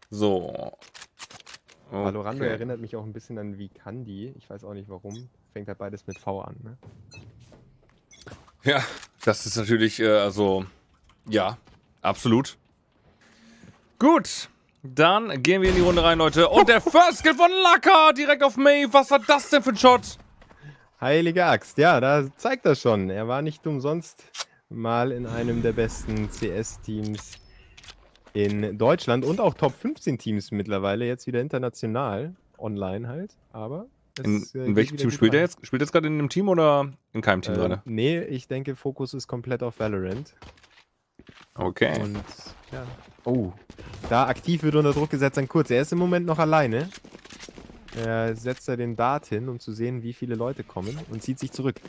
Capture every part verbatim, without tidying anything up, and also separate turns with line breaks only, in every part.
So. Okay.
Valorando erinnert mich auch ein bisschen an Vikandi. Ich weiß auch nicht warum. Fängt halt beides mit V an, ne?
Ja, das ist natürlich, äh, also, ja, absolut. Gut, dann gehen wir in die Runde rein, Leute. Und der First Kill von Laka direkt auf Maeve. Was war das denn für ein Shot?
Heilige Axt, ja, da zeigt das schon. Er war nicht umsonst mal in einem der besten C S-Teams in Deutschland und auch Top fünfzehn Teams mittlerweile, jetzt wieder international, online halt, aber...
In, in welchem Team spielt er jetzt? Spielt er jetzt gerade in einem Team oder in keinem Team äh, gerade?
Nee, ich denke, Fokus ist komplett auf Valorant.
Okay.
Und, ja. Oh, da aktiv wird unter Druck gesetzt, dann kurz. Er ist im Moment noch alleine. Er setzt da den Dart hin, um zu sehen, wie viele Leute kommen und zieht sich zurück.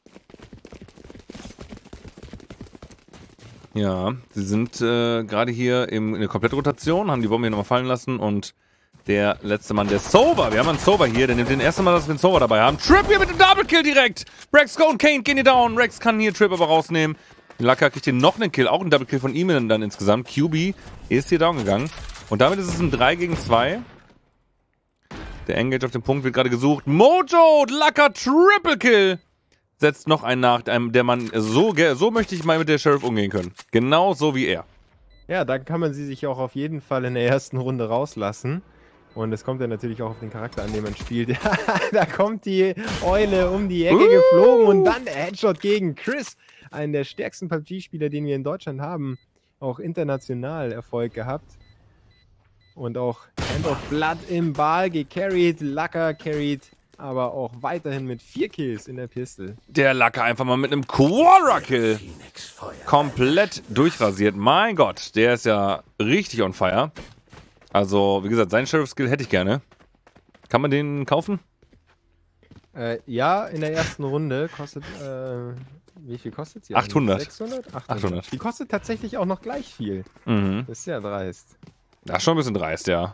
Ja, sie sind äh, gerade hier im, in der Komplettrotation, haben die Bombe hier nochmal fallen lassen und der letzte Mann, der Sova. Wir haben einen Sova hier, der nimmt den ersten Mal, dass wir einen Sova dabei haben. Trip hier mit dem Double Kill direkt. Rex Go und Kane gehen hier down. Rex kann hier Trip aber rausnehmen. Laka kriegt hier noch einen Kill, auch ein Double Kill von ihm dann insgesamt. Q B ist hier down gegangen. Und damit ist es ein drei gegen zwei. Der Engage auf dem Punkt wird gerade gesucht. Mojo, Laka Triple Kill. Setzt noch einen nach, der Mann, so, so möchte ich mal mit der Sheriff umgehen können. Genau so wie er.
Ja, da kann man sie sich auch auf jeden Fall in der ersten Runde rauslassen. Und es kommt ja natürlich auch auf den Charakter an, den man spielt. Da kommt die Eule um die Ecke uh. geflogen und dann der Headshot gegen Chris. Einen der stärksten P U B G-Spieler, den wir in Deutschland haben. Auch international Erfolg gehabt. Und auch Hand of Blood im Ball gecarried. Laka carried, aber auch weiterhin mit vier Kills in der Pistol.
Der Laka einfach mal mit einem Quadra-Kill komplett durchrasiert. Mein Gott, der ist ja richtig on fire. Also, wie gesagt, seinen Sheriff-Skill hätte ich gerne. Kann man den kaufen?
Äh, ja, in der ersten Runde kostet, äh, wie viel kostet sie?
achthundert.
sechshundert? achthundert?
achthundert.
Die kostet tatsächlich auch noch gleich viel.
Mhm.
Das ist ja dreist.
Das ist schon ein bisschen dreist, ja.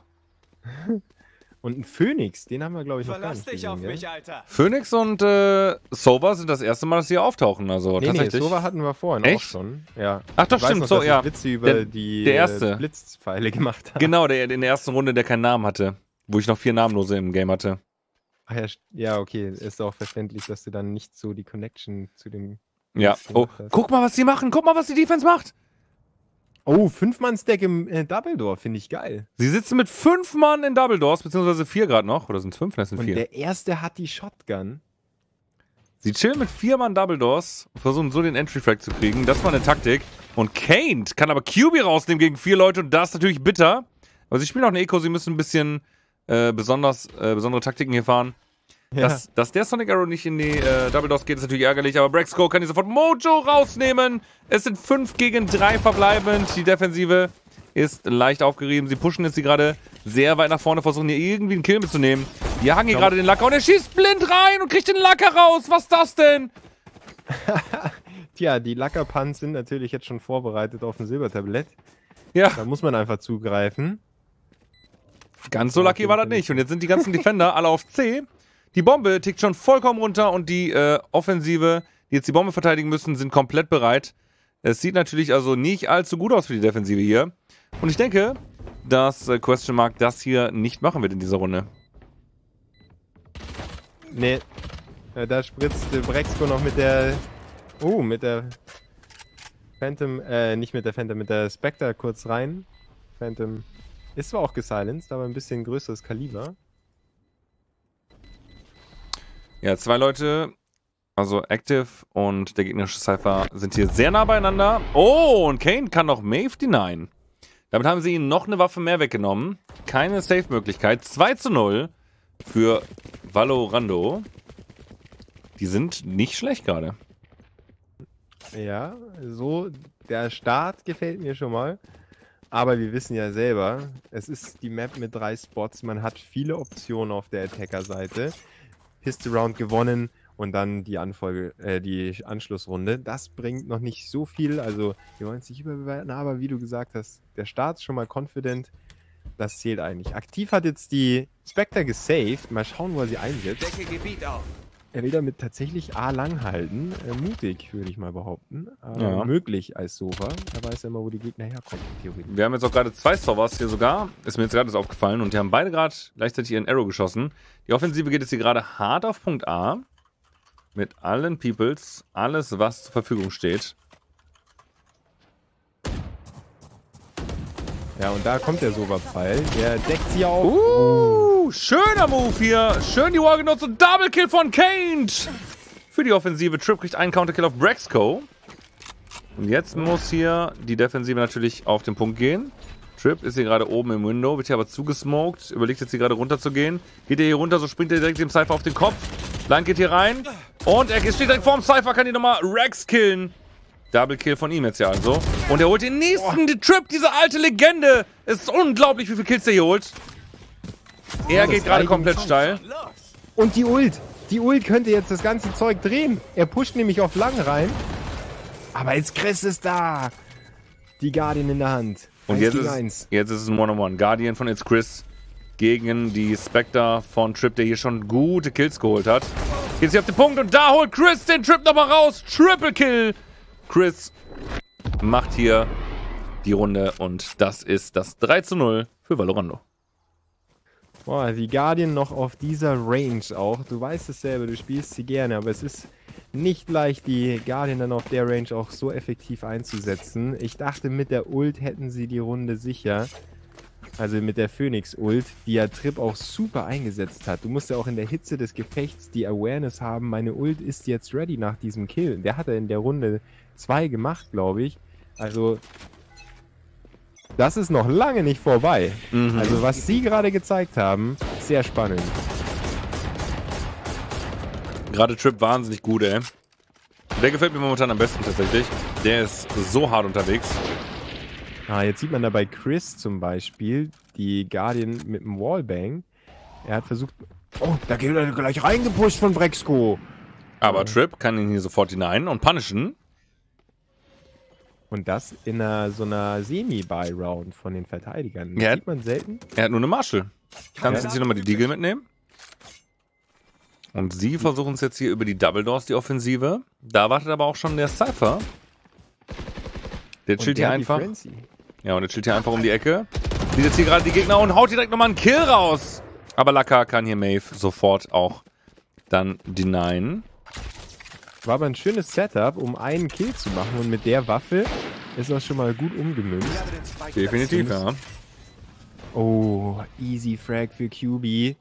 Und ein Phoenix, den haben wir, glaube ich, noch
Verlass
gar nicht
dich auf
gesehen,
mich,
gell?
Alter.
Phoenix und äh, Sova sind das erste Mal, dass sie hier auftauchen. Also
Nee, nee,
tatsächlich.
Sova hatten wir vorhin
Echt?
auch schon. Ja.
Ach doch,
Ich weiß
stimmt,
noch,
so,
dass ich
ja.
Witze über
Der-
die
der erste.
Äh, Blitzpfeile gemacht habe.
Genau, der in der ersten Runde, der keinen Namen hatte. Wo ich noch vier Namenlose im Game hatte.
Ach ja, st- ja, okay. Ist auch verständlich, dass du dann nicht so die Connection zu dem...
Ja.
Blitz
Oh,
gemacht hast.
guck mal, was die machen. Guck mal, was die Defense macht.
Oh, fünf-Mann-Stack im äh, Double Door, finde ich geil.
Sie sitzen mit fünf Mann in Double Doors, beziehungsweise vier gerade noch. Oder sind es fünf? Das sind
Und
vier.
der erste hat die Shotgun.
Sie chillen mit vier Mann Double Doors und versuchen so den Entry-Frag zu kriegen. Das war eine Taktik. Und Kane kann aber Q B rausnehmen gegen vier Leute und das ist natürlich bitter. Aber sie spielen auch eine Eco, sie müssen ein bisschen äh, besonders, äh, besondere Taktiken hier fahren.
Ja.
Dass, dass der Sonic Arrow nicht in die äh, Double Doors geht, ist natürlich ärgerlich, aber Brexco kann hier sofort Mojo rausnehmen. Es sind fünf gegen drei verbleibend. Die Defensive ist leicht aufgerieben. Sie pushen jetzt hier gerade sehr weit nach vorne, versuchen hier irgendwie einen Kill mitzunehmen. Die jagen hier gerade den Lacker und er schießt blind rein und kriegt den Lacker raus. Was ist das denn?
Tja, die Lackerpunts sind natürlich jetzt schon vorbereitet auf ein Silbertablett.
Ja,
Da muss man einfach zugreifen.
ganz so lucky war das nicht. Und jetzt sind die ganzen Defender alle auf C. Die Bombe tickt schon vollkommen runter und die äh, Offensive, die jetzt die Bombe verteidigen müssen, sind komplett bereit. Es sieht natürlich also nicht allzu gut aus für die Defensive hier. Und ich denke, dass äh, Question Mark das hier nicht machen wird in dieser Runde.
Nee. Ja, da spritzt äh, Brexco noch mit der... Oh, mit der... Phantom... Äh, nicht mit der Phantom, mit der Spectre kurz rein. Phantom ist zwar auch gesilenced, aber ein bisschen größeres Kaliber.
Ja, zwei Leute, also Active und der gegnerische Cypher, sind hier sehr nah beieinander. Oh, und Kane kann noch Maeve denyen. Damit haben sie ihnen noch eine Waffe mehr weggenommen. Keine Safe-Möglichkeit. zwei zu null für Valorando. Die sind nicht schlecht gerade.
Ja, so, der Start gefällt mir schon mal. Aber wir wissen ja selber, es ist die Map mit drei Spots. Man hat viele Optionen auf der Attacker-Seite. Pistol Round gewonnen und dann die Anfolge, äh, die Anschlussrunde. Das bringt noch nicht so viel. Also, wir wollen es nicht überbewerten, aber wie du gesagt hast, der Start ist schon mal confident. Das zählt eigentlich. Aktiv hat jetzt die Spectre gesaved. Mal schauen, wo er sie einsetzt.
Decke Gebiet auf.
Er will damit tatsächlich A lang halten. Äh, mutig, würde ich mal behaupten. Äh,
Ja.
Möglich als Sova. Er weiß ja immer, wo die Gegner herkommen, theoretisch.
Wir haben jetzt auch gerade zwei Sovas hier sogar. Ist mir jetzt gerade aufgefallen. Und die haben beide gerade gleichzeitig ihren Arrow geschossen. Die Offensive geht jetzt hier gerade hart auf Punkt A. Mit allen Peoples. Alles, was zur Verfügung steht.
Ja, und da kommt der Sova-Pfeil. Der deckt sie auf.
Uh, schöner Move hier. Schön die Wall genutzt und Double Kill von Kane. Für die Offensive. Trip kriegt einen Counterkill auf Brexco. Und jetzt muss hier die Defensive natürlich auf den Punkt gehen. Trip ist hier gerade oben im Window, wird hier aber zugesmoked. Überlegt jetzt hier gerade runter zu gehen. Geht er hier runter, so springt er direkt dem Cypher auf den Kopf. Blind geht hier rein. Und er steht direkt vorm Cypher, kann hier nochmal Rex killen. Double Kill von ihm jetzt ja also. Und er holt den nächsten, die Trip, diese alte Legende. Es ist unglaublich, wie viele Kills der hier holt. Er
Oh,
geht gerade komplett
Zeit.
steil.
Und die Ult. Die Ult könnte jetzt das ganze Zeug drehen. Er pusht nämlich auf lang rein. Aber jetzt Chris ist da. Die Guardian in der Hand.
Und
Eins
jetzt
gegen
ist,
eins.
jetzt ist es ein One-on-One. Guardian von It's Chris gegen die Spectre von Trip, der hier schon gute Kills geholt hat. Geht sie auf den Punkt und da holt Chris den Trip nochmal raus. Triple Kill. Chris macht hier die Runde und das ist das drei zu null für Valorando.
Boah, die Guardian noch auf dieser Range auch. Du weißt es selber, du spielst sie gerne, aber es ist nicht leicht, die Guardian dann auf der Range auch so effektiv einzusetzen. Ich dachte, mit der Ult hätten sie die Runde sicher. Also mit der Phoenix-Ult, die ja Trip auch super eingesetzt hat. Du musst ja auch in der Hitze des Gefechts die Awareness haben, meine Ult ist jetzt ready nach diesem Kill. Der hat er in der Runde zwei gemacht, glaube ich. Also, das ist noch lange nicht vorbei.
Mhm.
Also, was sie gerade gezeigt haben, sehr spannend.
Gerade Trip wahnsinnig gut, ey. Der gefällt mir momentan am besten tatsächlich. Der ist so hart unterwegs.
Ah, jetzt sieht man da bei Chris zum Beispiel die Guardian mit dem Wallbang. Er hat versucht... Oh, da geht er gleich reingepusht von Brexco.
Aber Trip kann ihn hier sofort hinein und punishen.
Und das in einer, so einer Semi-Buy-Round von den Verteidigern. Das
Ja.
sieht man selten.
Er hat nur eine Marshall. Kannst
Ja.
jetzt hier nochmal die Deagle mitnehmen. Und sie versuchen es jetzt hier über die Double Doors, die Offensive. Da wartet aber auch schon der Cypher. Der chillt hier
der hat die
einfach.
Frenzy.
Ja, und der chillt hier einfach um die Ecke. Sieht jetzt hier gerade die Gegner und haut direkt nochmal einen Kill raus. Aber Laka kann hier Maeve sofort auch dann denyen.
War aber ein schönes Setup, um einen Kill zu machen. Und mit der Waffe ist das schon mal gut umgemünzt.
Definitiv, ja.
Oh, easy Frag für Q B.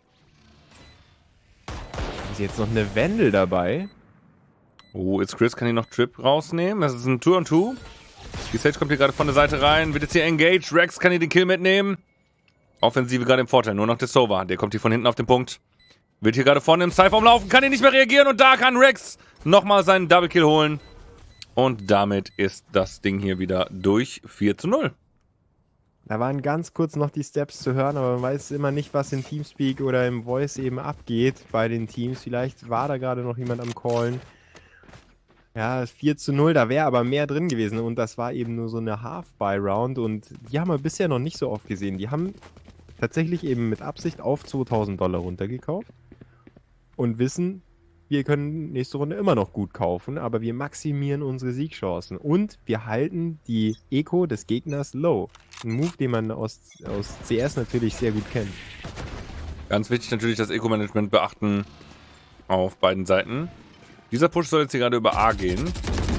Ist jetzt noch eine Wendel dabei.
Oh, jetzt Chris kann hier noch Trip rausnehmen. Das ist ein Two on Two. Die Sage kommt hier gerade von der Seite rein. Wird jetzt hier engaged. Rex kann hier den Kill mitnehmen. Offensive gerade im Vorteil. Nur noch der Sova. Der kommt hier von hinten auf den Punkt. Wird hier gerade vorne im Cypher umlaufen. Kann hier nicht mehr reagieren. Und da kann Rex nochmal seinen Double Kill holen. Und damit ist das Ding hier wieder durch. vier zu null.
Da waren ganz kurz noch die Steps zu hören, aber man weiß immer nicht, was in Teamspeak oder im Voice eben abgeht bei den Teams. Vielleicht war da gerade noch jemand am Callen. Ja, vier zu null, da wäre aber mehr drin gewesen und das war eben nur so eine Half-Buy-Round und die haben wir bisher noch nicht so oft gesehen. Die haben tatsächlich eben mit Absicht auf zweitausend Dollar runtergekauft und wissen, wir können nächste Runde immer noch gut kaufen, aber wir maximieren unsere Siegchancen und wir halten die Eco des Gegners low. Ein Move, den man aus, aus C S natürlich sehr gut kennt.
Ganz wichtig natürlich das Eco-Management beachten auf beiden Seiten. Dieser Push soll jetzt hier gerade über A gehen.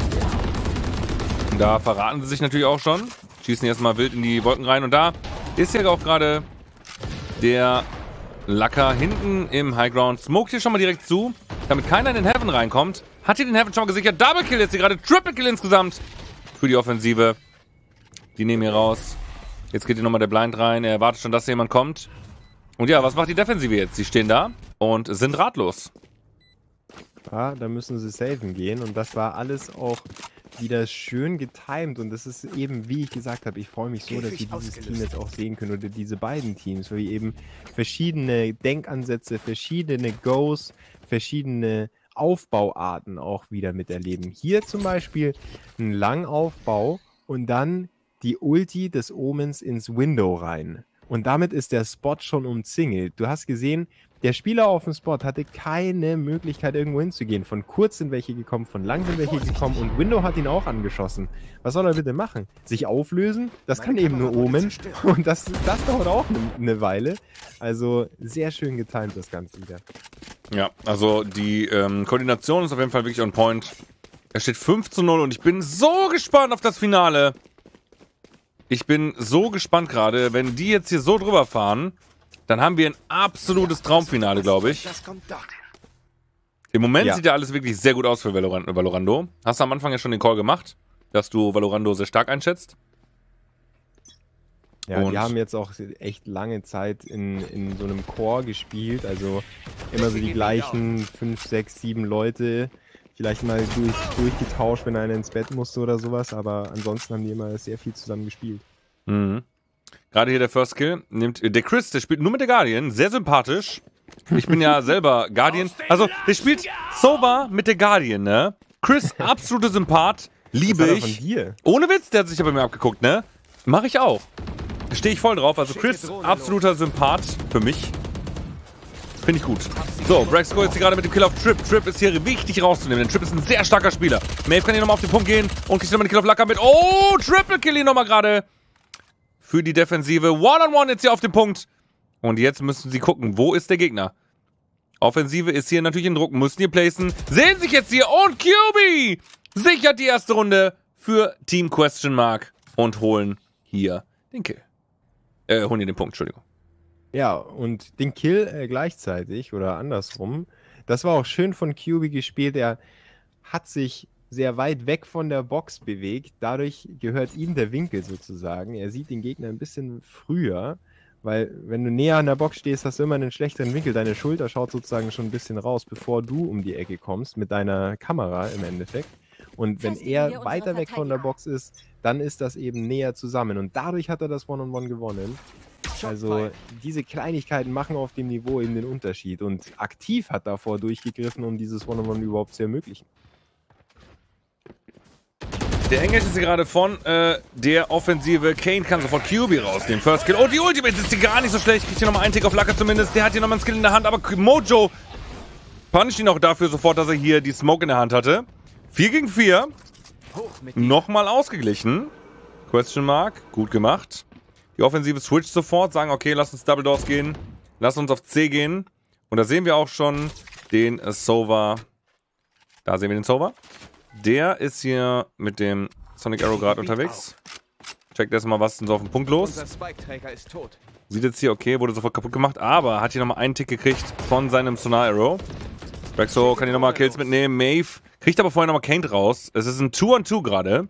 Da verraten sie sich natürlich auch schon. Schießen erstmal wild in die Wolken rein. Und da ist ja auch gerade der Laka hinten im Highground. Smoked hier schon mal direkt zu, damit keiner in den Heaven reinkommt. Hat hier den Heaven schon mal gesichert. Double Kill jetzt hier gerade. Triple Kill insgesamt für die Offensive. Die nehmen hier raus. Jetzt geht hier nochmal der Blind rein. Er erwartet schon, dass jemand kommt. Und ja, was macht die Defensive jetzt? Sie stehen da und sind ratlos.
Ja, da müssen sie saven gehen und das war alles auch wieder schön getimed und das ist eben, wie ich gesagt habe, ich freue mich so, dass wir dieses Team jetzt auch sehen können oder diese beiden Teams, weil wir eben verschiedene Denkansätze, verschiedene Goes, verschiedene Aufbauarten auch wieder miterleben. Hier zum Beispiel ein Langaufbau und dann die Ulti des Omens ins Window rein. Und damit ist der Spot schon umzingelt. Du hast gesehen, Der Spieler auf dem Spot hatte keine Möglichkeit, irgendwo hinzugehen. Von kurz sind welche gekommen, von lang sind welche gekommen und Window hat ihn auch angeschossen. Was soll er bitte machen? Sich auflösen? Das kann eben nur Omen. Und das, das dauert auch eine ne Weile. Also sehr schön getimt, das Ganze wieder.
Ja, also die ähm, Koordination ist auf jeden Fall wirklich on point. Es steht fünf zu null und ich bin so gespannt auf das Finale. Ich bin so gespannt gerade, wenn die jetzt hier so drüber fahren, dann haben wir ein absolutes Traumfinale, glaube ich. Im Moment ja. sieht ja alles wirklich sehr gut aus für Valorando. Hast du am Anfang ja schon den Call gemacht, dass du Valorando sehr stark einschätzt?
Ja, und die haben jetzt auch echt lange Zeit in, in so einem Core gespielt, also immer so die gleichen fünf, sechs, sieben Leute. Vielleicht mal durch, durchgetauscht, wenn einer ins Bett musste oder sowas, aber ansonsten haben die immer sehr viel zusammen gespielt.
Mhm. Gerade hier der First Kill nimmt der Chris, der spielt nur mit der Guardian, sehr sympathisch. Ich bin ja selber Guardian. Also, der spielt Sova mit der Guardian, ne? Chris, absolute Sympath, liebe ich. Von dir? Ohne Witz, der hat sich ja bei mir abgeguckt, ne? Mach ich auch. Stehe ich voll drauf. Also Chris, absoluter Sympath für mich. Finde ich gut. So, Braxco jetzt hier gerade mit dem Kill auf Trip. Trip ist hier wichtig rauszunehmen, denn Trip ist ein sehr starker Spieler. Maeve kann hier nochmal auf den Punkt gehen und kriegt nochmal den Kill auf Lacker mit. Oh, Triple Kill hier nochmal gerade. Für die Defensive. One-on-one jetzt hier auf dem Punkt. Und jetzt müssen sie gucken, wo ist der Gegner? Offensive ist hier natürlich in Druck, müssen hier placen. Sehen sich jetzt hier und Q B sichert die erste Runde für Team Question Mark und holen hier den Kill. Äh, holen hier den Punkt, Entschuldigung.
Ja, und den Kill äh, gleichzeitig oder andersrum. Das war auch schön von Q B gespielt. Er hat sich sehr weit weg von der Box bewegt. Dadurch gehört ihm der Winkel sozusagen. Er sieht den Gegner ein bisschen früher, weil wenn du näher an der Box stehst, hast du immer einen schlechteren Winkel. Deine Schulter schaut sozusagen schon ein bisschen raus, bevor du um die Ecke kommst mit deiner Kamera im Endeffekt. Und wenn er weiter weg von der Box ist, dann ist das eben näher zusammen. Und dadurch hat er das One-on-One gewonnen. Also diese Kleinigkeiten machen auf dem Niveau eben den Unterschied. Und aktiv hat davor durchgegriffen, um dieses One-on-One überhaupt zu ermöglichen.
Der Engage ist hier gerade von äh, der Offensive. Kane kann sofort Q B rausnehmen. First Kill. Oh, die Ultimate ist hier gar nicht so schlecht. Kriegt hier nochmal einen Tick auf Lacker zumindest. Der hat hier nochmal einen Skill in der Hand. Aber Mojo punisht ihn auch dafür sofort, dass er hier die Smoke in der Hand hatte. vier gegen vier. Nochmal ausgeglichen. Question Mark. Gut gemacht. Die Offensive switcht sofort. Sagen, okay, lass uns Double Doors gehen. Lass uns auf C gehen. Und da sehen wir auch schon den äh, Sova. Da sehen wir den Sova. Der ist hier mit dem Sonic Arrow gerade unterwegs. Checkt erstmal, was ist denn so auf dem Punkt los. Sieht jetzt hier, okay, wurde sofort kaputt gemacht, aber hat hier nochmal einen Tick gekriegt von seinem Sonar Arrow. Braxo kann hier nochmal Kills mitnehmen. Maeve kriegt aber vorher nochmal Kane raus. Es ist ein two on two gerade.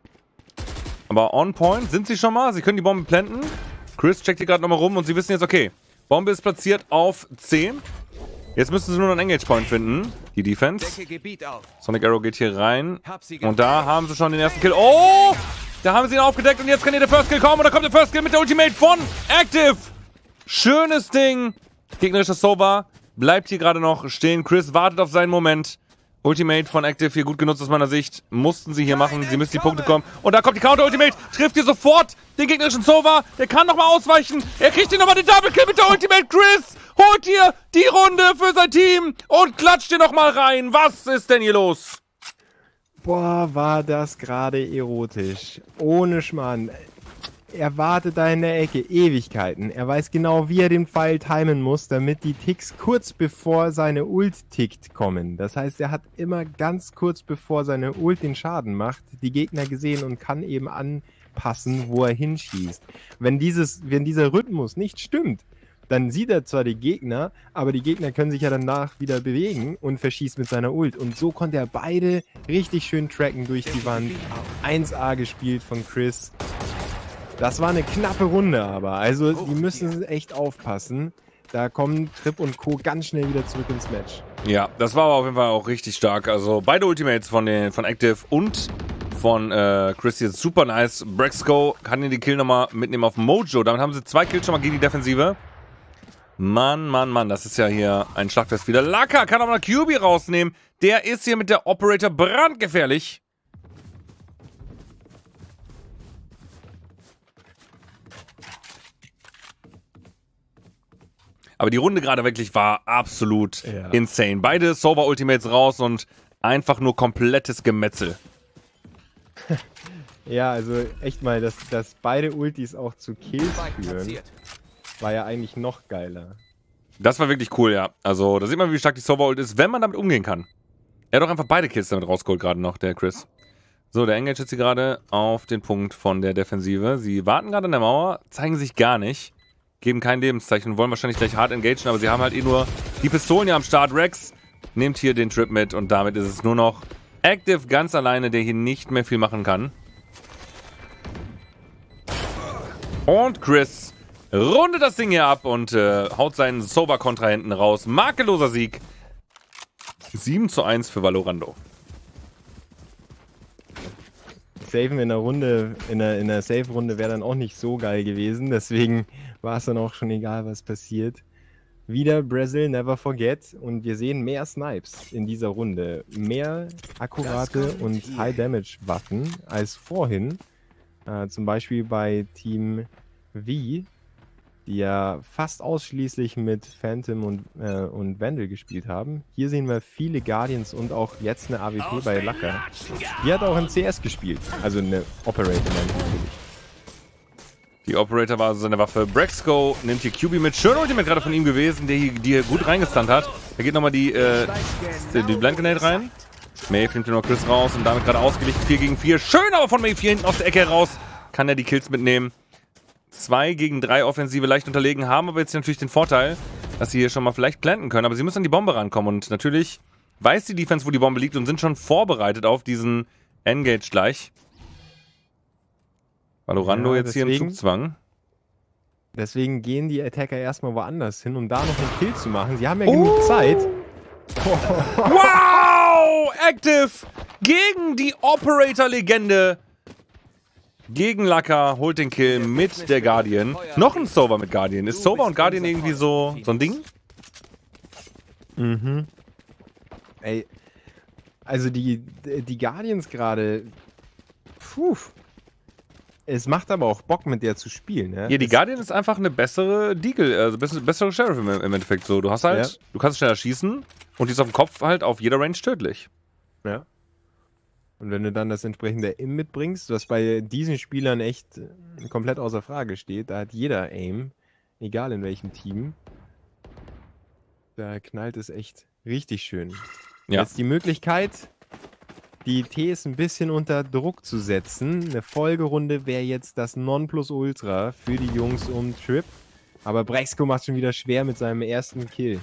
Aber on point sind sie schon mal. Sie können die Bombe planten. Chris checkt hier gerade nochmal rum und sie wissen jetzt, okay, Bombe ist platziert auf zehn. Jetzt müssen sie nur noch einen Engage-Point finden. Die Defense. Sonic Arrow geht hier rein. Und da haben sie schon den ersten Kill. Oh! Da haben sie ihn aufgedeckt und jetzt kann hier der First Kill kommen. Und da kommt der First Kill mit der Ultimate von Active. Schönes Ding. Gegnerischer Sova bleibt hier gerade noch stehen. Chris wartet auf seinen Moment. Ultimate von Active hier gut genutzt aus meiner Sicht. Mussten sie hier machen. Sie müssen die Punkte kommen. Und da kommt die Counter-Ultimate. Trifft hier sofort den gegnerischen Sova. Der kann nochmal ausweichen. Er kriegt hier nochmal den Double-Kill mit der Ultimate. Chris holt hier die Runde für sein Team und klatscht hier nochmal rein. Was ist denn hier los?
Boah, war das gerade erotisch. Ohne Schmarrn. Er wartet da in der Ecke Ewigkeiten. Er weiß genau, wie er den Pfeil timen muss, damit die Ticks kurz bevor seine Ult tickt kommen. Das heißt, er hat immer ganz kurz bevor seine Ult den Schaden macht, die Gegner gesehen und kann eben anpassen, wo er hinschießt. Wenn, dieses, wenn dieser Rhythmus nicht stimmt, dann sieht er zwar die Gegner, aber die Gegner können sich ja danach wieder bewegen und verschießt mit seiner Ult. Und so konnte er beide richtig schön tracken durch die Wand. eins A gespielt von Chris. Das war eine knappe Runde aber. Also die müssen echt aufpassen. Da kommen Trip und Co. ganz schnell wieder zurück ins Match.
Ja, das war aber auf jeden Fall auch richtig stark. Also beide Ultimates von, den, von Active und von äh, Chris hier super nice. Braxco kann hier die Kill nochmal mitnehmen auf Mojo. Damit haben sie zwei Kills schon mal gegen die Defensive. Mann, Mann, Mann, das ist ja hier ein Schlachtfest wieder. Laka kann aber noch Q B rausnehmen. Der ist hier mit der Operator brandgefährlich. Aber die Runde gerade wirklich war absolut
Ja.
insane. Beide Sova-Ultimates raus und einfach nur komplettes Gemetzel.
Ja, also echt mal, dass, dass beide Ultis auch zu Kills führen, war ja eigentlich noch geiler.
Das war wirklich cool, ja. Also, da sieht man, wie stark die Sova-Ult ist, wenn man damit umgehen kann. Er hat doch einfach beide Kills damit rausgeholt gerade noch, der Chris. So, der Engage jetzt hier gerade auf den Punkt von der Defensive. Sie warten gerade an der Mauer, zeigen sich gar nicht, geben kein Lebenszeichen und wollen wahrscheinlich gleich hart engagen, aber sie haben halt eh nur die Pistolen hier am Start. Rex nimmt hier den Trip mit und damit ist es nur noch Active ganz alleine, der hier nicht mehr viel machen kann. Und Chris rundet das Ding hier ab und äh, haut seinen Sova-Kontrahenten raus. Makelloser Sieg. sieben zu eins für Valorando.
Saven in der Runde, in der, in der Save-Runde wäre dann auch nicht so geil gewesen. Deswegen war es dann auch schon egal, was passiert. Wieder Brazil Never Forget. Und wir sehen mehr Snipes in dieser Runde. Mehr akkurate und High-Damage-Waffen als vorhin. Äh, zum Beispiel bei Team V, die ja fast ausschließlich mit Phantom und, äh, und Vandal gespielt haben. Hier sehen wir viele Guardians und auch jetzt eine A W P bei Laka. Die hat auch in C S gespielt. Also eine Operator natürlich.
Die Operator war also seine Waffe. Brexco nimmt hier Q B mit. Schön Ultimate gerade von ihm gewesen, der hier, die hier gut reingestunt hat. Da geht nochmal die, äh, die Blind Grenade rein. Maeve nimmt hier noch Chris raus und damit gerade ausgelichtet vier gegen vier. Schön aber von Maeve hier hinten aus der Ecke heraus. Kann er die Kills mitnehmen. zwei gegen drei Offensive leicht unterlegen, haben aber jetzt natürlich den Vorteil, dass sie hier schon mal vielleicht planten können. Aber sie müssen an die Bombe rankommen und natürlich weiß die Defense, wo die Bombe liegt und sind schon vorbereitet auf diesen Engage gleich. Valorando
Ja,
jetzt hier im
deswegen-
Zugzwang.
Deswegen gehen die Attacker erstmal woanders hin, um da noch einen Kill zu machen. Sie haben ja genug Zeit.
Wow! Active gegen die Operator-Legende. Gegen Laka, holt den Kill mit der Guardian. Noch ein Sova mit Guardian. Ist Sova und Guardian irgendwie so, so ein Ding?
Mhm. Ey, also die, die Guardians gerade, puh. Es macht aber auch Bock, mit der zu spielen, ne?
Ja, die
Es-
Guardian ist einfach eine bessere Deagle, also bessere, bessere Sheriff im, im Endeffekt so. Du hast halt,
Ja.
du kannst schneller schießen und die ist auf dem Kopf halt auf jeder Range tödlich.
Ja. Und wenn du dann das entsprechende Aim mitbringst, was bei diesen Spielern echt äh, komplett außer Frage steht, da hat jeder Aim, egal in welchem Team, da knallt es echt richtig schön.
Ja.
Jetzt die Möglichkeit, die Ts ein bisschen unter Druck zu setzen. Eine Folgerunde wäre jetzt das Nonplusultra für die Jungs um Trip. Aber Brexco macht schon wieder schwer mit seinem ersten Kill.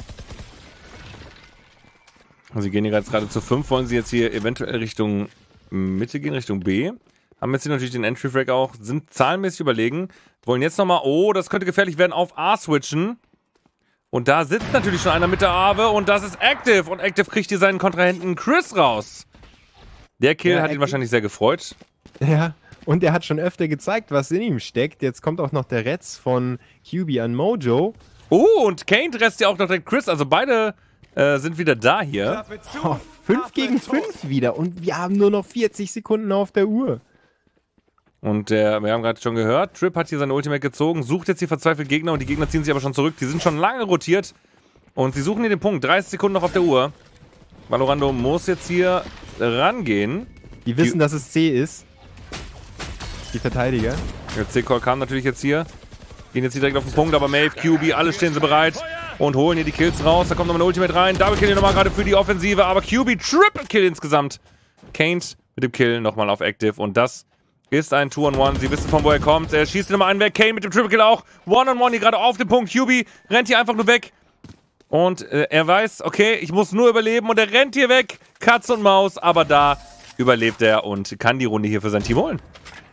Also sie gehen hier jetzt gerade zu fünf, wollen sie jetzt hier eventuell Richtung Mitte gehen, Richtung B. Haben jetzt hier natürlich den Entry-Frag auch, sind zahlenmäßig überlegen. Wollen jetzt nochmal, oh, das könnte gefährlich werden, auf A switchen. Und da sitzt natürlich schon einer mit der Awe und das ist Active. Und Active kriegt hier seinen Kontrahenten Chris raus. Der Kill
Ja,
hat ihn
Active-
wahrscheinlich sehr gefreut.
Ja, und er hat schon öfter gezeigt, was in ihm steckt. Jetzt kommt auch noch der Retz von Q B an Mojo.
Oh, und Kane dresst ja auch noch den Chris. Also beide äh, sind wieder da hier.
Oh, fünf gegen fünf wieder. Und wir haben nur noch vierzig Sekunden auf der Uhr.
Und der, wir haben gerade schon gehört, Trip hat hier seine Ultimate gezogen, sucht jetzt hier verzweifelt Gegner und die Gegner ziehen sich aber schon zurück. Die sind schon lange rotiert und sie suchen hier den Punkt. dreißig Sekunden noch auf der Uhr. Valorando muss jetzt hier rangehen.
Die wissen, dass es C ist. Die Verteidiger.
Der C-Call kam natürlich jetzt hier. Gehen jetzt hier direkt auf den Punkt, aber Maeve, Q B, alle stehen sie bereit und holen hier die Kills raus. Da kommt nochmal eine Ultimate rein. Double Kill hier nochmal gerade für die Offensive, aber Q B Triple Kill insgesamt. Kane mit dem Kill nochmal auf Active und das ist ein two on one. Sie wissen, von wo er kommt. Er schießt nochmal einen weg. Kane mit dem Triple Kill auch. one on one hier gerade auf dem Punkt. Q B rennt hier einfach nur weg. Und äh, er weiß, okay, ich muss nur überleben und er rennt hier weg. Katz und Maus, aber da überlebt er und kann die Runde hier für sein Team holen.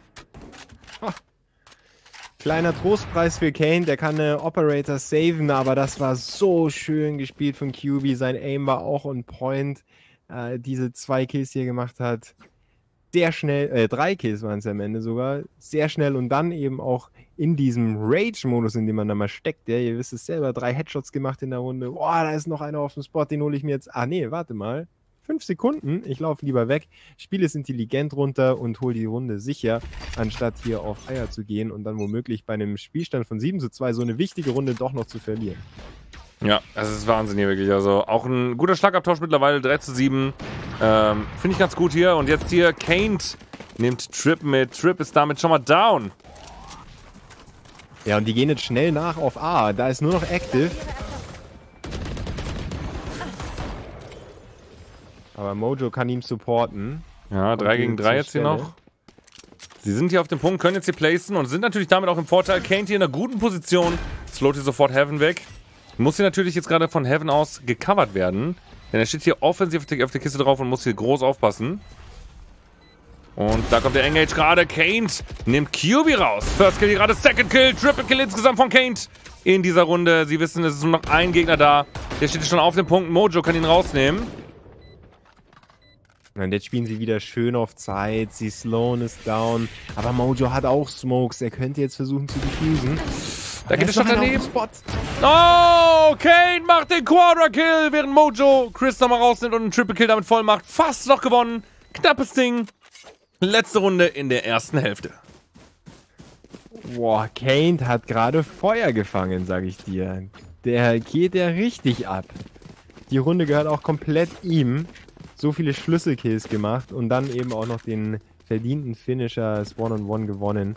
Kleiner Trostpreis für Kane, der kann eine Operator saven, aber das war so schön gespielt von Q B. Sein Aim war auch on point. Äh, diese zwei Kills hier gemacht hat. Sehr schnell, äh, drei Kills waren es am Ende sogar. Sehr schnell und dann eben auch in diesem Rage-Modus, in dem man da mal steckt. Ja, ihr wisst es selber, drei Headshots gemacht in der Runde. Boah, da ist noch einer auf dem Spot, den hole ich mir jetzt. Ah, nee, warte mal. fünf Sekunden, ich laufe lieber weg, spiele es intelligent runter und hole die Runde sicher, anstatt hier auf Eier zu gehen und dann womöglich bei einem Spielstand von sieben zu zwei so eine wichtige Runde doch noch zu verlieren.
Ja, das ist Wahnsinn hier wirklich. Also auch ein guter Schlagabtausch mittlerweile, drei zu sieben. Ähm, Finde ich ganz gut hier. Und jetzt hier Kaint nimmt Trip mit. Trip ist damit schon mal down.
Ja, und die gehen jetzt schnell nach auf A. Da ist nur noch Active. Aber Mojo kann ihm supporten.
Ja, drei gegen drei jetzt hier noch. Sie sind hier auf dem Punkt, können jetzt hier placen und sind natürlich damit auch im Vorteil. Kaint hier in einer guten Position. Slowt hier sofort Heaven weg. Muss hier natürlich jetzt gerade von Heaven aus gecovert werden. Denn er steht hier offensiv auf der, auf der Kiste drauf und muss hier groß aufpassen. Und da kommt der Engage gerade. Kaint nimmt Q B raus. First Kill hier gerade, Second Kill, Triple Kill insgesamt von Kaint in dieser Runde. Sie wissen, es ist nur noch ein Gegner da. Der steht schon auf dem Punkt. Mojo kann ihn rausnehmen.
Und jetzt spielen sie wieder schön auf Zeit. Sie slowen es down. Aber Mojo hat auch Smokes. Er könnte jetzt versuchen zu diffusen.
Da geht es schon daneben. Oh, Kaint macht den Quadra-Kill, während Mojo Chris nochmal rausnimmt und einen Triple-Kill damit voll macht. Fast noch gewonnen. Knappes Ding. Letzte Runde in der ersten Hälfte.
Boah, Kaint hat gerade Feuer gefangen, sag ich dir. Der geht ja richtig ab. Die Runde gehört auch komplett ihm. So viele Schlüsselkills gemacht und dann eben auch noch den verdienten Finisher das One-on-One gewonnen.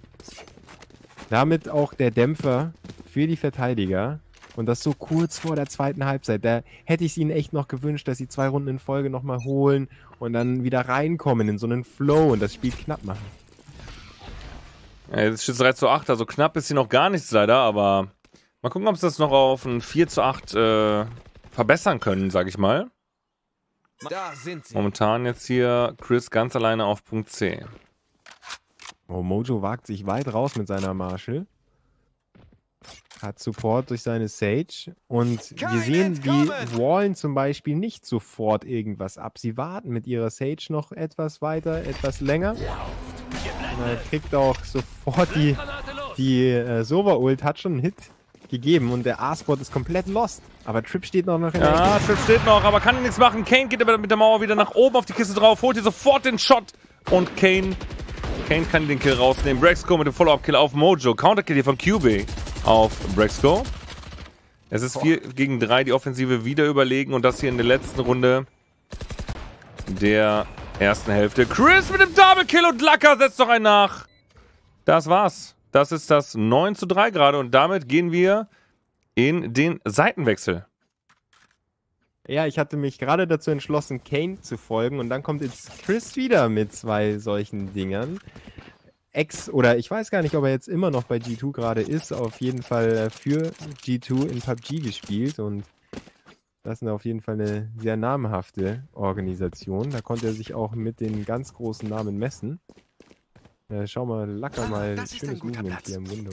Damit auch der Dämpfer für die Verteidiger. Und das so kurz vor der zweiten Halbzeit. Da hätte ich es ihnen echt noch gewünscht, dass sie zwei Runden in Folge nochmal holen und dann wieder reinkommen in so einen Flow und das Spiel knapp machen.
Ja, jetzt steht es drei zu acht, also knapp ist hier noch gar nichts leider, aber mal gucken, ob sie das noch auf ein vier zu acht äh, verbessern können, sag ich mal.
Da sind sie.
Momentan jetzt hier Chris ganz alleine auf Punkt C.
Oh, Mojo wagt sich weit raus mit seiner Marshall. Hat Support durch seine Sage. Und wir sehen, die wallen zum Beispiel nicht sofort irgendwas ab. Sie warten mit ihrer Sage noch etwas weiter, etwas länger. Und er kriegt auch sofort die, die äh, Sova-Ult, hat schon einen Hit gegeben und der A-Spot ist komplett lost. Aber Trip steht noch in der
Ja,
Ecke.
Trip steht noch, aber kann nichts machen. Kaint geht aber mit der Mauer wieder nach oben auf die Kiste drauf, holt hier sofort den Shot und Kaint Kaint kann den Kill rausnehmen. Brexco mit dem Follow-Up-Kill auf Mojo. Counter-Kill hier von Q B auf Brexco. Es ist vier gegen drei, die Offensive wieder überlegen und das hier in der letzten Runde der ersten Hälfte. Chris mit dem Double-Kill und Lacker setzt noch einen nach. Das war's. Das ist das neun zu drei gerade und damit gehen wir in den Seitenwechsel.
Ja, ich hatte mich gerade dazu entschlossen, Kaint zu folgen und dann kommt jetzt Chris wieder mit zwei solchen Dingern. Ex, oder ich weiß gar nicht, ob er jetzt immer noch bei G zwei gerade ist, auf jeden Fall für G zwei in P U B G gespielt und das ist auf jeden Fall eine sehr namhafte Organisation. Da konnte er sich auch mit den ganz großen Namen messen. Äh, schau mal, Lacker mal,
das ist
schönes
ein guter
Movement
Platz.
hier im Window.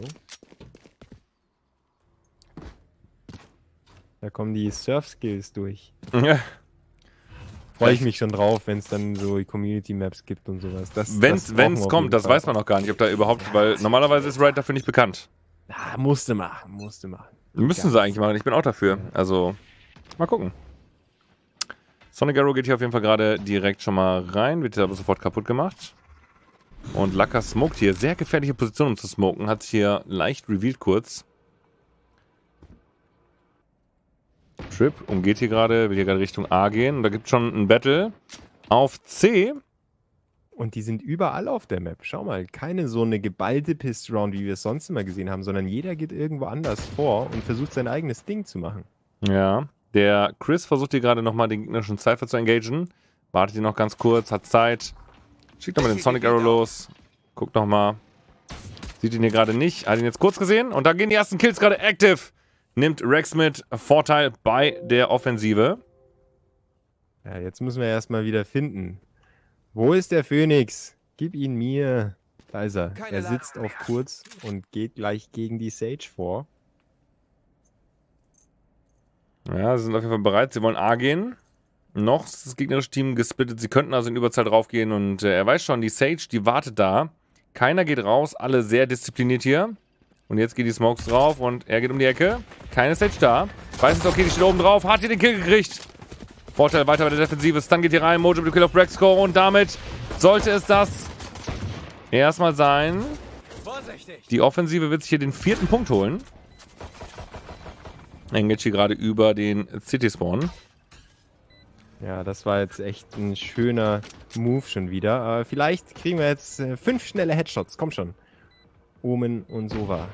Da kommen die Surf-Skills durch.
Ja.
Freue ich mich schon drauf, wenn es dann so Community-Maps gibt und sowas.
Wenn es kommt, das weiß man noch gar nicht, ob da überhaupt, weil normalerweise ist Riot dafür nicht bekannt.
Ah, musste machen, musste machen.
Müssen sie eigentlich machen, ich bin auch dafür. Also, mal gucken. Sonic Arrow geht hier auf jeden Fall gerade direkt schon mal rein, wird hier aber sofort kaputt gemacht. Und Lacker smoked hier. Sehr gefährliche Position, um zu smoken. Hat sich hier leicht revealed kurz. Trip umgeht hier gerade, will hier gerade Richtung A gehen. Und da gibt es schon ein Battle auf C.
Und die sind überall auf der Map. Schau mal, keine so eine geballte Pissed-Round, wie wir es sonst immer gesehen haben, sondern jeder geht irgendwo anders vor und versucht sein eigenes Ding zu machen.
Ja, der Chris versucht hier gerade nochmal den gegnerischen Cypher zu engagen. Wartet hier noch ganz kurz, hat Zeit. Schickt nochmal den Sonic Arrow los. Guckt nochmal. Sieht ihn hier gerade nicht. Hat ihn jetzt kurz gesehen. Und da gehen die ersten Kills gerade active. Nimmt Rex mit Vorteil bei der Offensive.
Ja, jetzt müssen wir erstmal wieder finden. Wo ist der Phoenix? Gib ihn mir. Da ist er. Er sitzt auf kurz und geht gleich gegen die Sage vor.
Ja, sie sind auf jeden Fall bereit. Sie wollen A gehen. Noch ist das gegnerische Team gesplittet. Sie könnten also in Überzahl draufgehen. Und äh, er weiß schon, die Sage, die wartet da. Keiner geht raus. Alle sehr diszipliniert hier. Und jetzt geht die Smokes drauf und er geht um die Ecke. Keine Sage da. Weiß jetzt, okay, die steht oben drauf. Hat hier den Kill gekriegt. Vorteil weiter bei der Defensive. Stun geht hier rein. Mojo mit dem Kill auf Brexco. Und damit sollte es das erstmal sein. Die Offensive wird sich hier den vierten Punkt holen. Engage hier gerade über den City-Spawn.
Ja, das war jetzt echt ein schöner Move schon wieder. Aber vielleicht kriegen wir jetzt äh, fünf schnelle Headshots. Komm schon. Omen und Sova.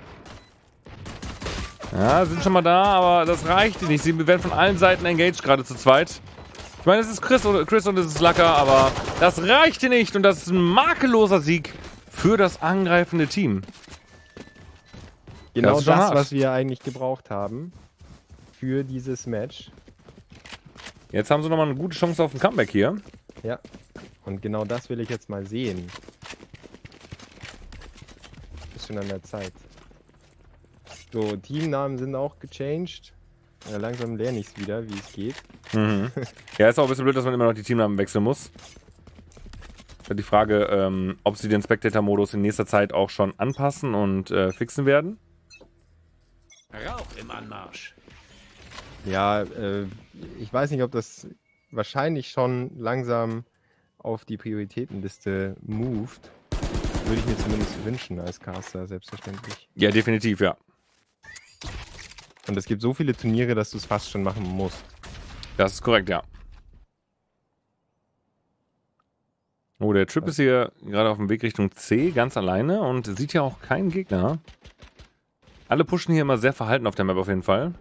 Ja, sind schon mal da, aber das reicht nicht. Sie werden von allen Seiten engaged, gerade zu zweit. Ich meine, es ist Chris, Chris und es ist Lacker, aber das reichte nicht. Und das ist ein makelloser Sieg für das angreifende Team.
Genau
das,
das,
das
was wir eigentlich gebraucht haben für dieses Match.
Jetzt haben sie nochmal eine gute Chance auf ein Comeback hier.
Ja, und genau das will ich jetzt mal sehen. Ist schon an der Zeit. So, Teamnamen sind auch gechanged. Ja, langsam lerne ich es wieder, wie es geht.
Mhm. Ja, ist auch ein bisschen blöd, dass man immer noch die Teamnamen wechseln muss. Die Frage, ähm, ob sie den Spectator-Modus in nächster Zeit auch schon anpassen und äh, fixen werden.
Rauch im Anmarsch.
Ja, äh, ich weiß nicht, ob das wahrscheinlich schon langsam auf die Prioritätenliste moved. Würde ich mir zumindest wünschen als Caster, selbstverständlich.
Ja, definitiv, ja.
Und es gibt so viele Turniere, dass du es fast schon machen musst.
Das ist korrekt, ja. Oh, der Trip ist hier gerade auf dem Weg Richtung C, ganz alleine und sieht ja auch keinen Gegner. Alle pushen hier immer sehr verhalten auf der Map auf jeden Fall.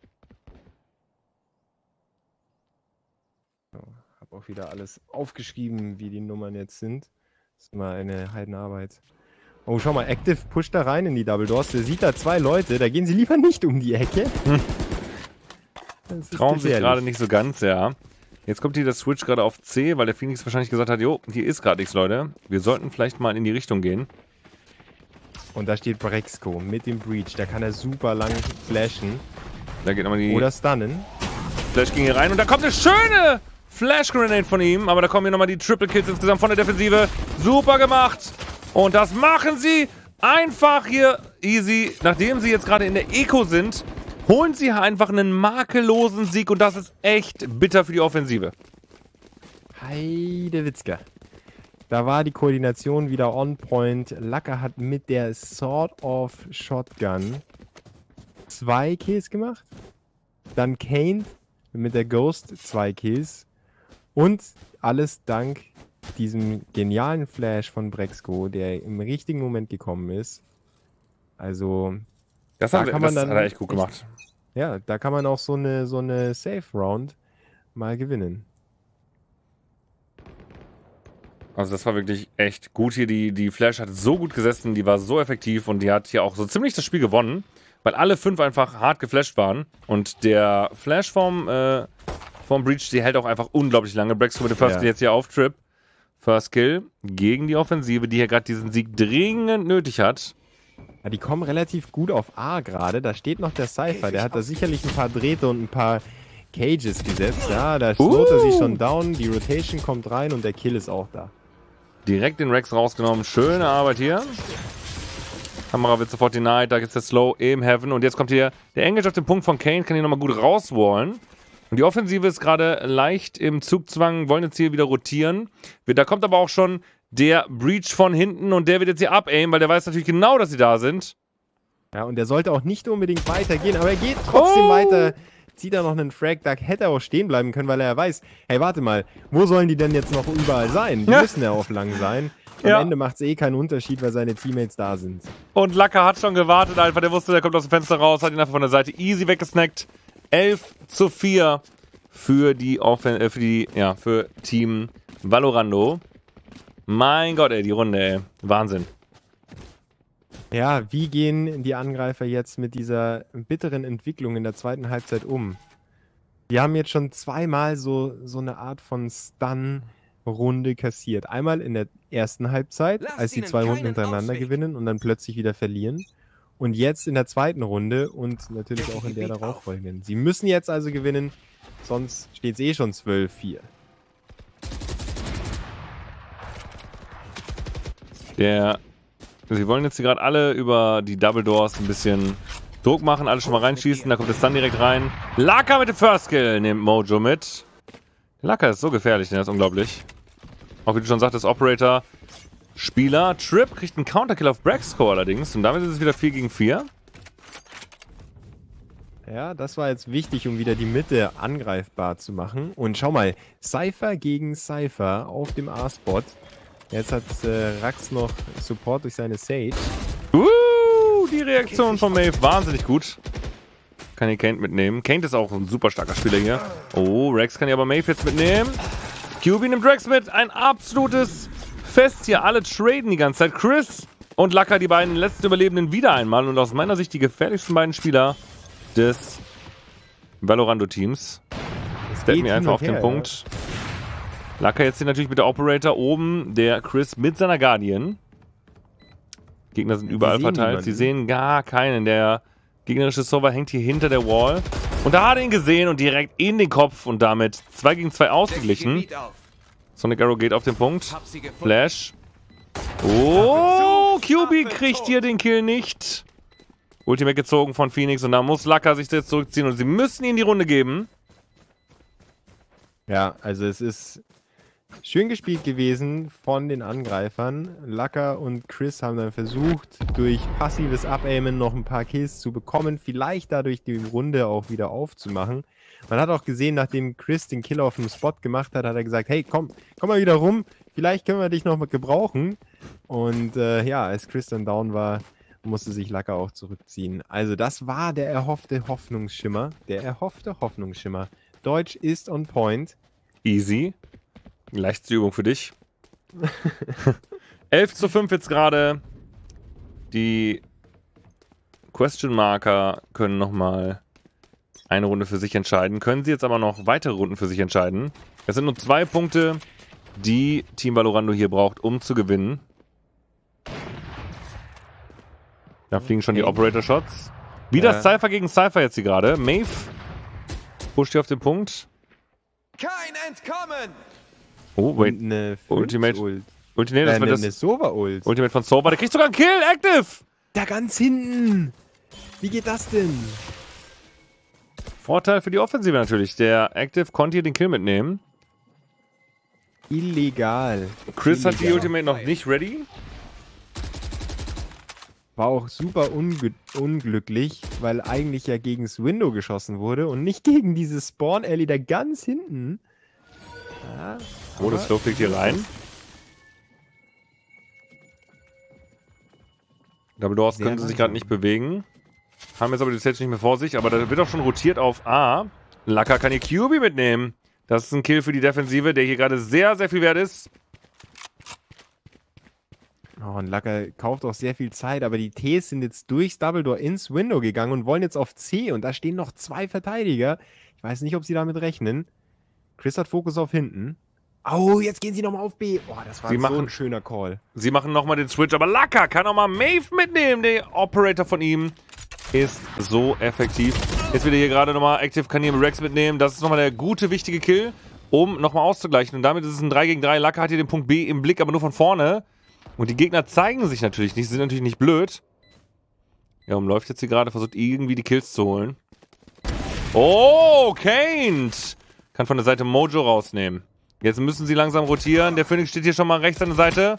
So, hab auch wieder alles aufgeschrieben, wie die Nummern jetzt sind. Das ist immer eine Heidenarbeit. Oh, schau mal, Active pusht da rein in die Double Doors. Der sieht da zwei Leute, da gehen sie lieber nicht um die Ecke.
Hm. Trauen sich gerade nicht so ganz, ja. Jetzt kommt hier der Switch gerade auf C, weil der Phoenix wahrscheinlich gesagt hat, jo, hier ist gerade nichts, Leute. Wir sollten vielleicht mal in die Richtung gehen.
Und da steht Brexco mit dem Breach. Da kann er super lang flashen.
Da geht nochmal die...
Oder stunnen.
Flash ging hier rein und da kommt eine schöne Flash-Grenade von ihm. Aber da kommen hier nochmal die Triple Kills insgesamt von der Defensive. Super gemacht. Und das machen sie einfach hier easy. Nachdem sie jetzt gerade in der Eco sind, holen sie einfach einen makellosen Sieg. Und das ist echt bitter für die Offensive.
Heidewitzka. Da war die Koordination wieder on point. Lacker hat mit der Sword of Shotgun zwei Kills gemacht. Dann Kane mit der Ghost zwei Kills. Und alles dank diesem genialen Flash von Brexco, der im richtigen Moment gekommen ist. Also,
das,
da
hat,
kann
das
man dann
hat er echt gut gemacht.
Ja, da kann man auch so eine, so eine Safe-Round mal gewinnen.
Also das war wirklich echt gut hier. Die, die Flash hat so gut gesessen, die war so effektiv und die hat hier auch so ziemlich das Spiel gewonnen, weil alle fünf einfach hart geflasht waren. Und der Flash vom, äh, vom Breach, die hält auch einfach unglaublich lange. Brexco mit dem First
Ja.
Kill jetzt hier auf Trip. First Kill gegen die Offensive, die hier gerade diesen Sieg dringend nötig hat.
Ja, die kommen relativ gut auf A gerade. Da steht noch der Cypher. Der hat da sicherlich ein paar Drähte und ein paar Cages gesetzt. Ja, da slowt er sich schon down. Die Rotation kommt rein und der Kill ist auch da.
Direkt den Rex rausgenommen. Schöne Arbeit hier. Kamera wird sofort denied. Da ist der Slow im Heaven. Und jetzt kommt hier der Engage auf den Punkt von Kane. Kann hier nochmal gut rauswallen. Und die Offensive ist gerade leicht im Zugzwang. Wollen jetzt hier wieder rotieren. Da kommt aber auch schon der Breach von hinten. Und der wird jetzt hier abaimen, weil der weiß natürlich genau, dass sie da sind.
Ja, und der sollte auch nicht unbedingt weitergehen. Aber er geht trotzdem
Oh.
weiter. Zieht er noch einen Frag, da hätte er auch stehen bleiben können, weil er ja weiß, hey, warte mal, wo sollen die denn jetzt noch überall sein? Die
Ja.
müssen ja auf lang sein. Am
Ja.
Ende macht es eh keinen Unterschied, weil seine Teammates da sind.
Und Lacker hat schon gewartet einfach. Der wusste, der kommt aus dem Fenster raus. Hat ihn einfach von der Seite easy weggesnackt. elf zu vier für die, Offen äh, für die, ja, für Team Valorando. Mein Gott, ey, die Runde, ey. Wahnsinn.
Ja, wie gehen die Angreifer jetzt mit dieser bitteren Entwicklung in der zweiten Halbzeit um? Die haben jetzt schon zweimal so, so eine Art von Stun-Runde kassiert. Einmal in der ersten Halbzeit,
Lasst
als die
ihnen
zwei Runden
keinen
hintereinander
Ausweg.
gewinnen und dann plötzlich wieder verlieren. Und jetzt in der zweiten Runde und natürlich auch in der
Gebiet
darauffolgenden. Sie müssen jetzt also gewinnen, sonst steht es eh schon zwölf vier.
Der, sie wollen jetzt hier gerade alle über die Double Doors ein bisschen Druck machen, alle schon mal reinschießen. Da kommt der Stun direkt rein. Lacker mit dem First Kill nimmt Mojo mit. Laka ist so gefährlich, der ist unglaublich. Auch wie du schon sagtest, Operator, Spieler. Trip kriegt einen Counterkill auf Braxco allerdings. Und damit ist es wieder vier gegen vier.
Ja, das war jetzt wichtig, um wieder die Mitte angreifbar zu machen. Und schau mal, Cypher gegen Cypher auf dem A-Spot. Jetzt hat äh, Rax noch Support durch seine Sage.
Uh, die Reaktion von Maeve, wahnsinnig gut. Kann hier Kaint mitnehmen. Kaint ist auch ein super starker Spieler hier. Oh, Rax kann hier aber Maeve jetzt mitnehmen. Q B nimmt Rax mit. Ein absolutes Fest hier. Alle traden die ganze Zeit. Chris und Laka, die beiden letzten Überlebenden, wieder einmal. Und aus meiner Sicht die gefährlichsten beiden Spieler des Valorando-Teams. Step mir einfach auf den Punkt. Ja. Laka jetzt hier natürlich mit der Operator oben. Der Chris mit seiner Guardian. Gegner sind überall verteilt. Sie sehen gar keinen. Der gegnerische Server hängt hier hinter der Wall. Und da hat er ihn gesehen und direkt in den Kopf und damit zwei gegen zwei ausgeglichen. Sonic Arrow geht auf den Punkt. Flash. Oh, Q B kriegt hier den Kill nicht. Ultimate gezogen von Phoenix und da muss Laka sich jetzt zurückziehen und sie müssen ihm die Runde geben.
Ja, also es ist schön gespielt gewesen von den Angreifern. Laka und Chris haben dann versucht, durch passives Abaimen noch ein paar Kills zu bekommen, vielleicht dadurch die Runde auch wieder aufzumachen. Man hat auch gesehen, nachdem Chris den Kill auf dem Spot gemacht hat, hat er gesagt, hey, komm, komm mal wieder rum, vielleicht können wir dich noch mal gebrauchen. Und äh, ja, als Chris dann down war, musste sich Laka auch zurückziehen. Also das war der erhoffte Hoffnungsschimmer. Der erhoffte Hoffnungsschimmer. Deutsch ist on point.
Easy. Leichte Übung für dich. elf zu fünf jetzt gerade. Die Question Marker können nochmal eine Runde für sich entscheiden. Können sie jetzt aber noch weitere Runden für sich entscheiden. Es sind nur zwei Punkte, die Team Valorando hier braucht, um zu gewinnen. Da fliegen schon die Operator-Shots. Wieder ja. Cypher gegen Cypher jetzt hier gerade. Maeve pusht hier auf den Punkt.
Kein Entkommen!
Oh, wait.
Eine
Ultimate.
Ult.
Ultimate, das
äh,
wird
eine,
das
eine Sova-Ult.
Ultimate von Sova. Der kriegt sogar einen Kill. Active!
Da ganz hinten. Wie geht das denn?
Vorteil für die Offensive natürlich. Der Active konnte hier den Kill mitnehmen.
Illegal.
Chris
Illegal.
hat die Ultimate noch nicht ready.
War auch super unglücklich, weil eigentlich ja gegen das Window geschossen wurde und nicht gegen dieses Spawn-Alley da ganz hinten. Ja,
oh, das Slow fliegt hier rein. Double Doors können sie sich gerade nicht bewegen. Haben jetzt aber die Stage nicht mehr vor sich, aber da wird auch schon rotiert auf A. Laka kann hier Q B mitnehmen. Das ist ein Kill für die Defensive, der hier gerade sehr, sehr viel wert ist.
Oh, und Laka kauft auch sehr viel Zeit, aber die Ts sind jetzt durchs Double Door ins Window gegangen und wollen jetzt auf C und da stehen noch zwei Verteidiger. Ich weiß nicht, ob sie damit rechnen. Chris hat Fokus auf hinten. Oh, jetzt gehen sie nochmal auf B. Oh, das war
sie
so
machen,
ein schöner Call.
Sie machen nochmal den Switch, aber Laka kann nochmal Maeve mitnehmen. Der Operator von ihm ist so effektiv. Jetzt wieder hier gerade nochmal Active, kann hier Rex mitnehmen. Das ist nochmal der gute, wichtige Kill, um nochmal auszugleichen. Und damit ist es ein drei gegen drei. Laka hat hier den Punkt B im Blick, aber nur von vorne. Und die Gegner zeigen sich natürlich nicht, sie sind natürlich nicht blöd. Ja, umläuft jetzt hier gerade, versucht irgendwie die Kills zu holen. Oh, Kaint! Kann von der Seite Mojo rausnehmen. Jetzt müssen sie langsam rotieren. Der Phoenix steht hier schon mal rechts an der Seite.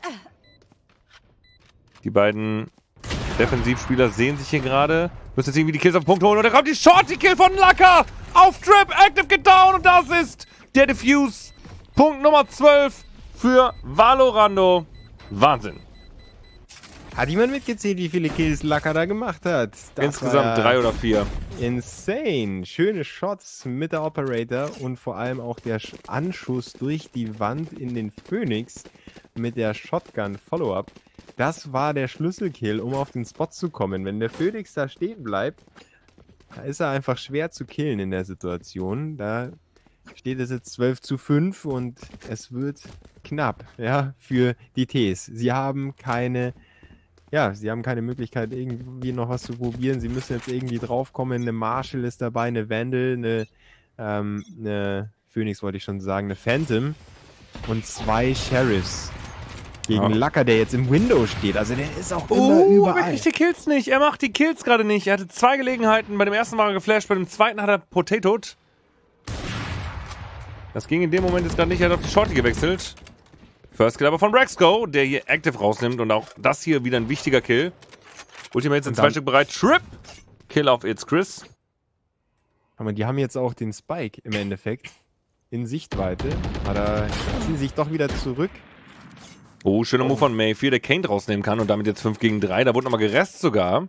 Die beiden Defensivspieler sehen sich hier gerade. Müssen jetzt irgendwie die Kills auf den Punkt holen. Und da kommt die Shorty-Kill von Laka auf Trip. Active geht down und das ist der Diffuse. Punkt Nummer zwölf für Valorando. Wahnsinn.
Hat jemand mitgezählt, wie viele Kills Laka da gemacht hat? Das
Insgesamt drei oder vier.
Insane. Schöne Shots mit der Operator und vor allem auch der Anschuss durch die Wand in den Phoenix mit der Shotgun Follow-up. Das war der Schlüsselkill, um auf den Spot zu kommen. Wenn der Phoenix da stehen bleibt, da ist er einfach schwer zu killen in der Situation. Da steht es jetzt zwölf zu fünf und es wird knapp, ja, für die Ts. Sie haben keine, ja, sie haben keine Möglichkeit, irgendwie noch was zu probieren. Sie müssen jetzt irgendwie draufkommen. Eine Marshall ist dabei, eine Vandal, eine, ähm, eine Phoenix wollte ich schon sagen, eine Phantom und zwei Sheriffs gegen
ja.
Laka, der jetzt im Window steht. Also der ist auch immer
oh,
überall.
Er kriegt die Kills nicht. Er macht die Kills gerade nicht. Er hatte zwei Gelegenheiten. Bei dem ersten war er geflasht, bei dem zweiten hat er potatoed. Das ging in dem Moment jetzt gerade nicht. Er hat auf die Shorty gewechselt. First Kill aber von Braxco, der hier Active rausnimmt. Und auch das hier wieder ein wichtiger Kill. Ultimates sind zwei Stück bereit. Trip. Kill auf It's Chris.
Aber die haben jetzt auch den Spike im Endeffekt in Sichtweite. Aber da ziehen sich doch wieder zurück.
Oh, schöner Move von Mayfield, der Kane rausnehmen kann und damit jetzt fünf gegen drei. Da wurde nochmal gerest sogar.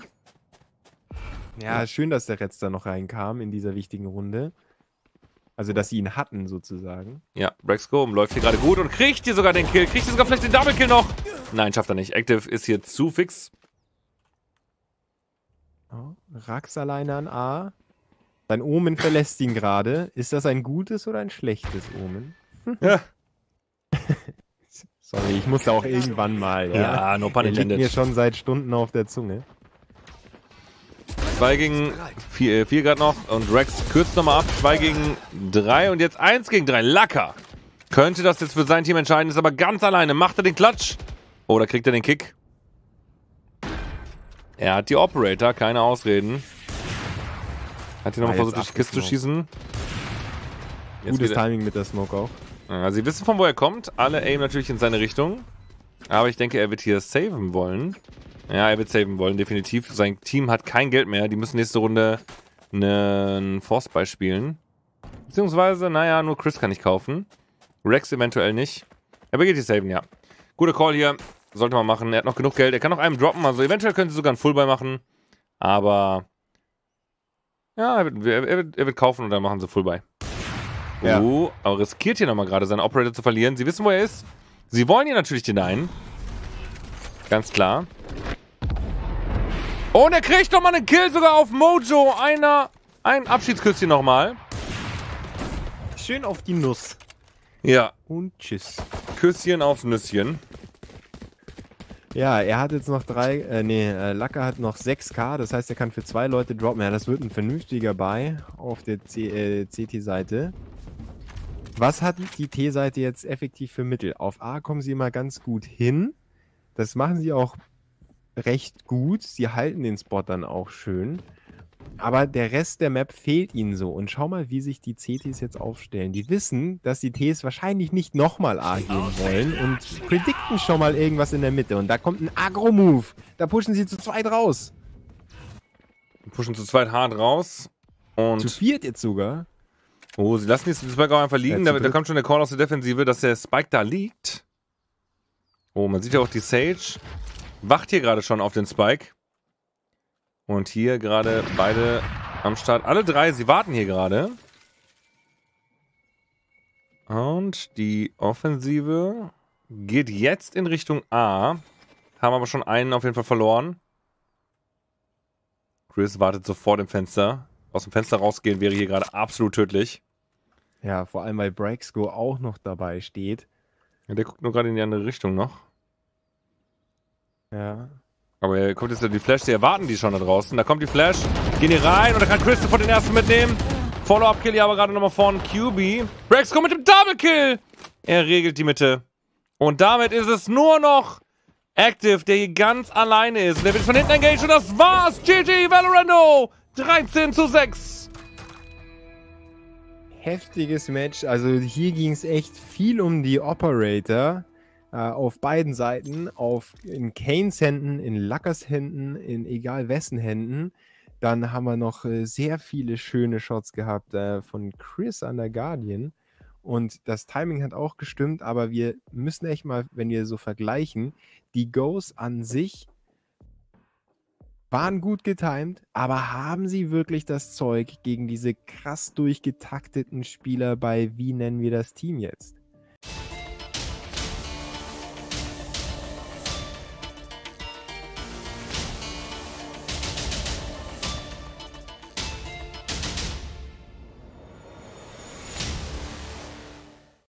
Ja, schön, dass der Retz da noch reinkam in dieser wichtigen Runde. Also, dass sie ihn hatten, sozusagen.
Ja, Braxco läuft hier gerade gut und kriegt hier sogar den Kill. Kriegt hier sogar vielleicht den Double Kill noch. Nein, schafft er nicht. Active ist hier zu fix.
Oh, Rax alleine an A. Sein Omen verlässt ihn gerade. Ist das ein gutes oder ein schlechtes Omen?
Ja.
Sorry, ich musste auch irgendwann mal. Ja,
Ja, no pun
Der liegt
intended.
mir schon seit Stunden auf der Zunge.
zwei gegen vier, vier gerade noch und Rex kürzt nochmal ab. zwei gegen drei und jetzt eins gegen drei. Lacker. Könnte das jetzt für sein Team entscheiden, ist aber ganz alleine. Macht er den Klatsch? Oder kriegt er den Kick? Er hat die Operator, keine Ausreden. Hat hier nochmal
Ah, jetzt
versucht, durch die Kiste zu
abgesmoked.
schießen. Jetzt
Gutes
wieder-
Timing mit der Smoke auch.
Ja, sie wissen, von wo er kommt. Alle aim natürlich in seine Richtung. Aber ich denke, er wird hier saven wollen. Ja, er wird saven wollen, definitiv. Sein Team hat kein Geld mehr. Die müssen nächste Runde einen Force-Buy spielen. Beziehungsweise, naja, nur Chris kann ich kaufen. Rex eventuell nicht. Er geht hier saven, ja. Guter Call hier. Sollte man machen. Er hat noch genug Geld. Er kann noch einem droppen. Also eventuell können sie sogar einen Full-Buy machen. Aber ja, er wird, er, wird, er wird kaufen und dann machen sie Full-Buy.
Ja.
Oh, aber riskiert hier nochmal gerade, seinen Operator zu verlieren. Sie wissen, wo er ist. Sie wollen hier natürlich den einen. Ganz klar. Und er kriegt nochmal einen Kill sogar auf Mojo. Einer, ein Abschiedsküsschen nochmal.
Schön auf die Nuss.
Ja,
Und tschüss.
Küsschen aufs Nüsschen.
Ja, er hat jetzt noch drei, äh, nee, äh, Lacker hat noch sechs K, das heißt, er kann für zwei Leute droppen. Ja, das wird ein vernünftiger Buy auf der C äh, C T-Seite. Was hat die T-Seite jetzt effektiv für Mittel? Auf A kommen sie immer ganz gut hin. Das machen sie auch recht gut. Sie halten den Spot dann auch schön. Aber der Rest der Map fehlt ihnen so. Und schau mal, wie sich die C Ts jetzt aufstellen. Die wissen, dass die Ts wahrscheinlich nicht nochmal A gehen wollen und predikten schon mal irgendwas in der Mitte. Und da kommt ein Agro-Move. Da pushen sie zu zweit raus.
Pushen zu zweit hart raus.
Zu
Und
viert jetzt sogar.
oh, sie lassen diesen Spike auch einfach liegen.
Ja, zu
da, da
dritt.
kommt schon der Call aus der Defensive, dass der Spike da liegt. Oh, man sieht ja auch die Sage. Wacht hier gerade schon auf den Spike. Und hier gerade beide am Start. Alle drei, sie warten hier gerade. Und die Offensive geht jetzt in Richtung A. Haben aber schon einen auf jeden Fall verloren. Chris wartet sofort im Fenster. Aus dem Fenster rausgehen wäre hier gerade absolut tödlich.
Ja, vor allem, weil Braxco auch noch dabei steht.
Ja, der guckt nur gerade in die andere Richtung noch.
Ja.
Aber er kommt jetzt ja die Flash, die erwarten die schon da draußen. Da kommt die Flash, gehen hier rein und da kann Chris sofort den ersten mitnehmen. Follow-up-Kill hier aber gerade nochmal von Q B. Braxco mit dem Double-Kill. Er regelt die Mitte. Und damit ist es nur noch Active, der hier ganz alleine ist. Und der wird von hinten engaged und das war's. G G Valorando. dreizehn zu sechs.
Heftiges Match. Also hier ging es echt viel um die Operator. Äh, auf beiden Seiten. Auf, in Kanes Händen, in Lackers Händen, in egal wessen Händen. Dann haben wir noch äh, sehr viele schöne Shots gehabt äh, von Chris an der Guardian. Und das Timing hat auch gestimmt, aber wir müssen echt mal, wenn wir so vergleichen, die Goes an sich waren gut getimed, aber haben sie wirklich das Zeug gegen diese krass durchgetakteten Spieler bei, wie nennen wir das Team jetzt?